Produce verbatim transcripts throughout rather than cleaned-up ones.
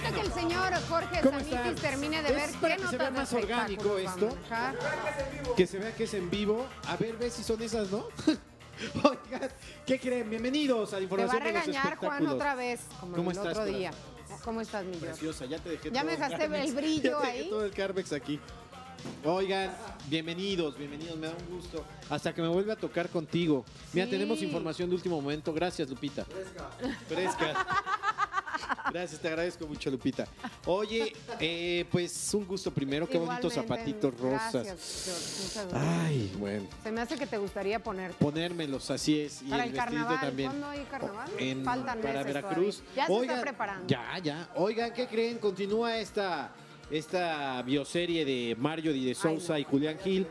ahorita que el señor Jorge ¿Cómo están? Samitis termine de Es ver para qué que se notas vea de más orgánico espectáculos esto. vamos a dejar. Que se vea que es en vivo. A ver, ve si son esas, ¿no? Oigan, ¿qué creen? Bienvenidos a la Te va información a de los regañar espectáculos. Juan otra vez, como ¿Cómo el estás, otro corazón? día. ¿Cómo estás, mi George? Preciosa, ya te dejé Ya todo me dejaste Carmex. el brillo Ya te dejé ahí. todo el Carmex aquí. Oigan, bienvenidos, bienvenidos, me da un gusto. Hasta que me vuelva a tocar contigo. Mira, Sí. tenemos información de último momento. Gracias, Lupita. Fresca. Fresca. Gracias, te agradezco mucho, Lupita. Oye, eh, pues un gusto primero. Qué bonitos Igualmente, zapatitos rosas. Gracias, George, muchas gracias. Ay, bueno. Se me hace que te gustaría ponerte. Ponérmelos, así es. Y Para el, el vestidito carnaval. también. ¿Cuándo hay carnaval? En- Faltan para meses Veracruz. todavía. Ya se Oigan, está preparando. Ya, ya. Oigan, ¿qué creen? Continúa esta, esta bioserie de Marjorie de Sousa no. y Julián Gil.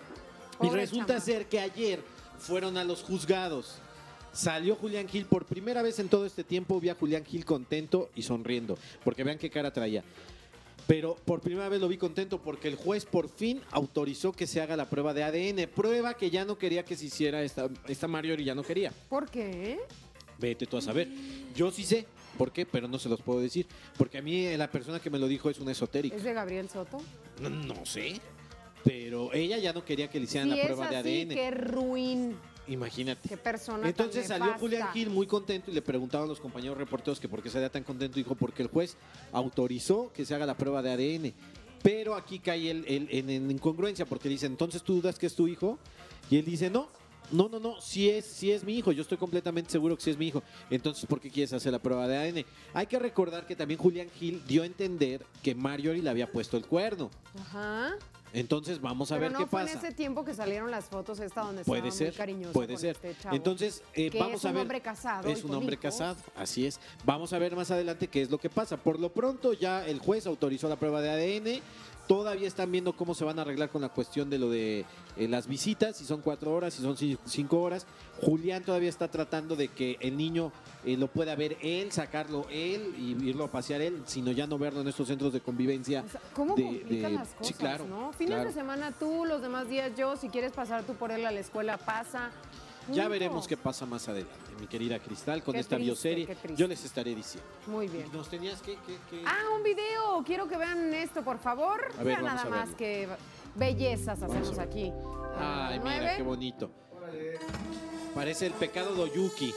Y Pobre resulta chamaco. ser que ayer fueron a los juzgados. Salió Julián Gil por primera vez en todo este tiempo. Vi a Julián Gil contento y sonriendo. Porque vean qué cara traía. Pero por primera vez lo vi contento porque el juez por fin autorizó que se haga la prueba de A D N. Prueba que ya no quería que se hiciera esta, esta Marjorie, ya no quería. ¿Por qué? Vete tú a saber. Yo sí sé por qué, pero no se los puedo decir. Porque a mí eh, la persona que me lo dijo es una esotérica. ¿Es de Gabriel Soto? No, no sé. Pero ella ya no quería que le hicieran Si la es prueba de así, A D N. qué ruin. Imagínate. Qué persona Entonces tan salió nefasta. Julián Gil muy contento y le preguntaban a los compañeros reporteros que por qué salía tan contento. Dijo, porque el juez autorizó que se haga la prueba de A D N. Pero aquí cae el, el- en, en incongruencia porque dice, entonces tú dudas que es tu hijo. Y él dice, no, no, no, no, sí es, sí es mi hijo. Yo estoy completamente seguro que sí es mi hijo. Entonces, ¿por qué quieres hacer la prueba de A D N? Hay que recordar que también Julián Gil dio a entender que Marjorie le había puesto el cuerno. Ajá. Entonces, vamos a Pero ver no qué fue pasa. en ese tiempo que salieron las fotos esta donde Puede estaba ser, muy cariñoso puede con ser. este chavo, Entonces, eh, que vamos es a un ver. hombre casado y Es un con hombre hijos. casado, así es. Vamos a ver más adelante qué es lo que pasa. Por lo pronto, ya el juez autorizó la prueba de A D N. Todavía están viendo cómo se van a arreglar con la cuestión de lo de eh, las visitas, si son cuatro horas, si son ci- cinco horas. Julián todavía está tratando de que el niño eh, lo pueda ver él, sacarlo él y irlo a pasear él, sino ya no verlo en estos centros de convivencia. O sea, ¿cómo de- complican de- las cosas, sí, claro, no? Fines claro. de semana tú, los demás días yo, si quieres pasar tú por él a la escuela, pasa. Ya Punto. veremos qué pasa más adelante, mi querida Cristal, con Qué esta triste, bioserie. qué triste. Yo les estaré diciendo. Muy bien. Nos tenías que... que- que- Ah, un video. Quiero que vean esto, por favor. A ver, Vean vamos nada a más verlo. que bellezas hacemos aquí. Ay, mira, Nueve. qué bonito. Parece el pecado de Oyuki.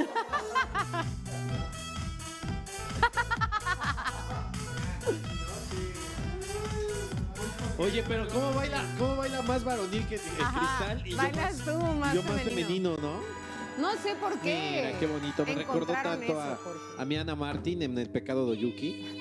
Oye, pero ¿cómo baila, cómo baila más varonil que el Ajá, Cristal? Y yo bailas más, tú más yo más femenino. femenino, ¿no? No sé por qué. Mira, qué bonito. Me recordó encontraron tanto eso, a, Jorge. a mi Ana Martín en el pecado de Oyuki.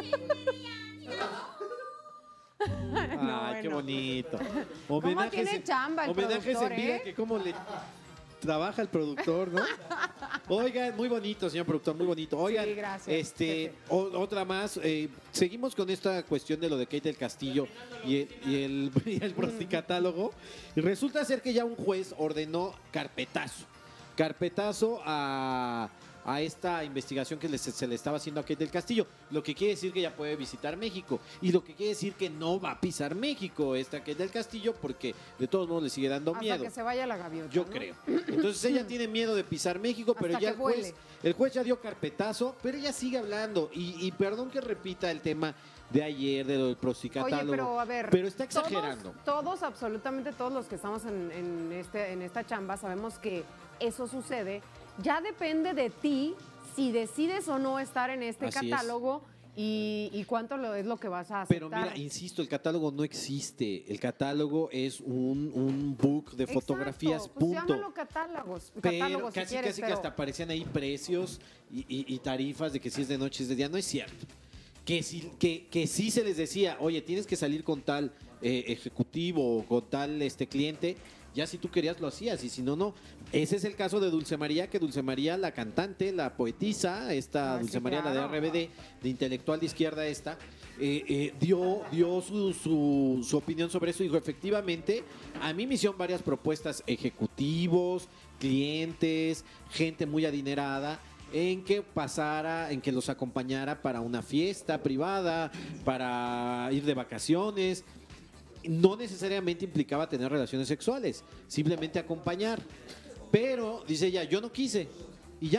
Ay, qué bueno. bonito. ¿Cómo tiene chamba el homenajes productor, en vida eh? que cómo le trabaja el productor, ¿no? Oigan, muy bonito, señor productor, muy bonito. Oigan, Sí, gracias, este, jefe. o- otra más. eh, seguimos con esta cuestión de lo de Kate del Castillo y el, y el, y el prosticatálogo. Y resulta ser que ya un juez ordenó carpetazo. Carpetazo a, a esta investigación que les- se le estaba haciendo a Kate del Castillo. Lo que quiere decir que ya puede visitar México. Y lo que quiere decir que no va a pisar México esta Kate del Castillo porque de todos modos le sigue dando Hasta miedo. que se vaya la gaviota. Yo ¿no? creo. Entonces ella tiene miedo de pisar México, pero Hasta ya que el juez, vuele. el juez ya dio carpetazo, pero ella sigue hablando. Y, y perdón que repita el tema de ayer, de lo del prosticatálogo. Oye, pero a ver. pero está exagerando. Todos, todos, absolutamente todos los que estamos en, en este, en esta chamba sabemos que eso sucede. Ya depende de ti si decides o no estar en este Así es. catálogo y, y cuánto lo, es lo que vas a Pero aceptar. mira, insisto, el catálogo no existe. El catálogo es un, un book de Exacto, fotografías, pues punto. llámalo catálogos, Pero catálogos si casi, quieres, casi que pero- hasta aparecían ahí precios y, y- y tarifas de que si es de noche es de día. No es cierto. Que sí, que, que sí se les decía, oye, tienes que salir con tal eh, ejecutivo o con tal este cliente. Ya si tú querías lo hacías y si no, no. Ese es el caso de Dulce María, que Dulce María, la cantante, la poetisa, esta Ah, Dulce sí, María, la de claro. R B D, de intelectual de izquierda esta, eh, eh, dio, dio su, su, su opinión sobre eso. Dijo, efectivamente, a mí me hicieron varias propuestas, ejecutivos, clientes, gente muy adinerada, en que pasara, en que los acompañara para una fiesta privada, para ir de vacaciones. No necesariamente implicaba tener relaciones sexuales, simplemente acompañar. Pero, dice ella, yo no quise. Y ya,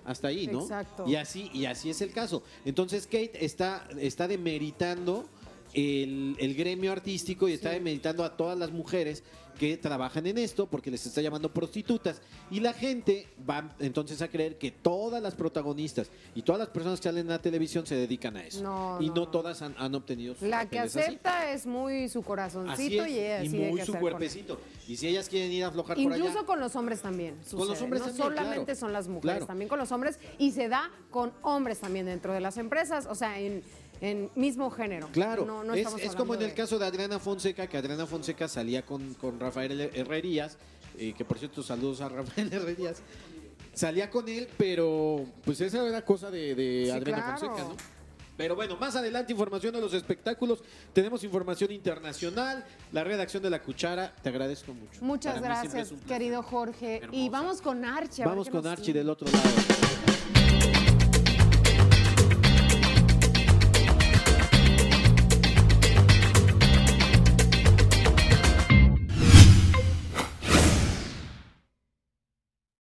hasta ahí, ¿no? Exacto. Y así, y así es el caso. Entonces Kate está, está demeritando el, el gremio artístico y está Sí. demeritando a todas las mujeres que trabajan en esto porque les está llamando prostitutas. Y la gente va entonces a creer que todas las protagonistas y todas las personas que salen en la televisión se dedican a eso. No, y no, no, no. todas han, han obtenido sus La que papeles así. acepta es muy su corazoncito Así es, y ella y decide muy qué su hacer con él. cuerpecito. Y si ellas quieren ir a aflojar por Incluso allá, con los hombres también sucede. Con los hombres no también, solamente claro. son las mujeres, Claro. también con los hombres. Y se da con hombres también dentro de las empresas, o sea, en, en mismo género. claro, No, no es, estamos es como en hablando el de- caso de Adriana Fonseca, que Adriana Fonseca salía con, con Rafael Herrerías, eh, que por cierto saludos a Rafael Herrerías, salía con él, pero pues esa era cosa de, de Sí, Adriana claro. Fonseca, ¿no? Pero bueno, más adelante información de los espectáculos, tenemos información internacional, la redacción de La Cuchara, te agradezco mucho. Muchas Para mí siempre gracias, es un placer. querido Jorge. Y Hermosa. vamos con Archie. a ver Vamos qué con nos Archie tiene. del otro lado.